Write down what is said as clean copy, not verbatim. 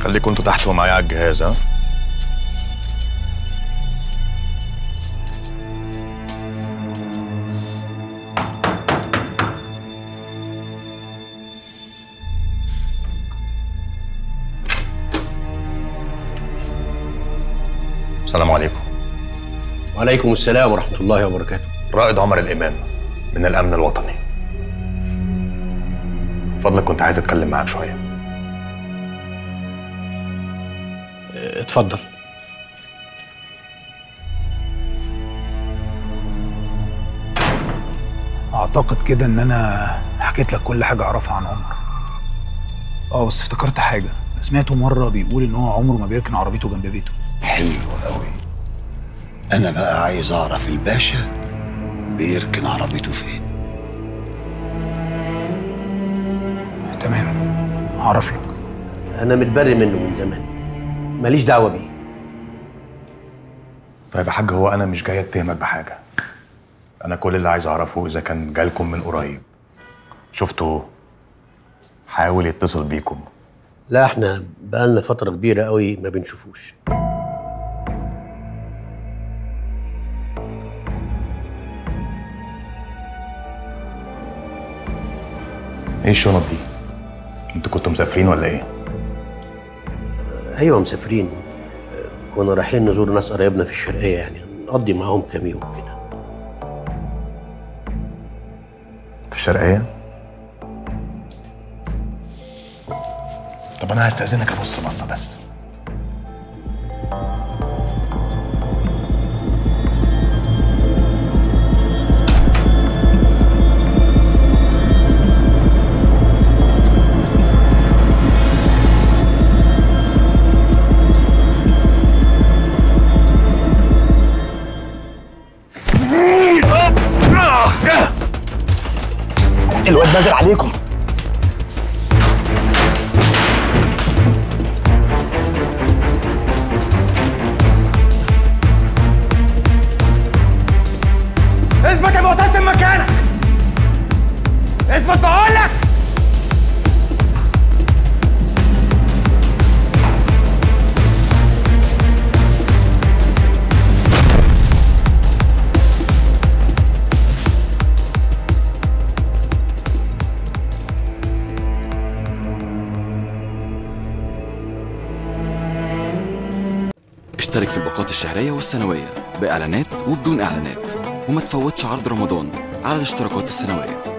خليكم انتوا تحت ومعايا على الجهاز. ها؟ السلام عليكم. وعليكم السلام ورحمة الله وبركاته. رائد عمر الإمام من الأمن الوطني. فضلك كنت عايز أتكلم معاك شوية. اتفضل. اعتقد كده ان انا حكيت لك كل حاجه اعرفها عن عمر. بس افتكرت حاجه، سمعته مره بيقول ان هو عمره ما بيركن عربيته جنب بيته. حلو قوي. انا بقى عايز اعرف الباشا بيركن عربيته فين. تمام، هعرف لك. انا متبري منه من زمان، ماليش دعوه بيه. طيب يا حاج، هو أنا مش جاي أتهمك بحاجة. أنا كل اللي عايز أعرفه إذا كان جالكم من قريب شفتوا حاول يتصل بيكم. لا، احنا بقالنا فتره كبيره قوي ما بنشوفوش. ايه الشنط دي؟ انتوا كنتوا مسافرين ولا ايه؟ ايوه مسافرين، كنا رايحين نزور ناس قرايبنا في الشرقيه، يعني نقضي معاهم كام يوم كده. في الشرقيه؟ طب انا هستأذنك ابص بصه بس. الواد نازل عليكم. اثبت يا معتصم مكانك. اثبت بقول لك. اشترك في الباقات الشهرية والسنوية بإعلانات وبدون إعلانات، وما تفوتش عرض رمضان على الاشتراكات السنوية.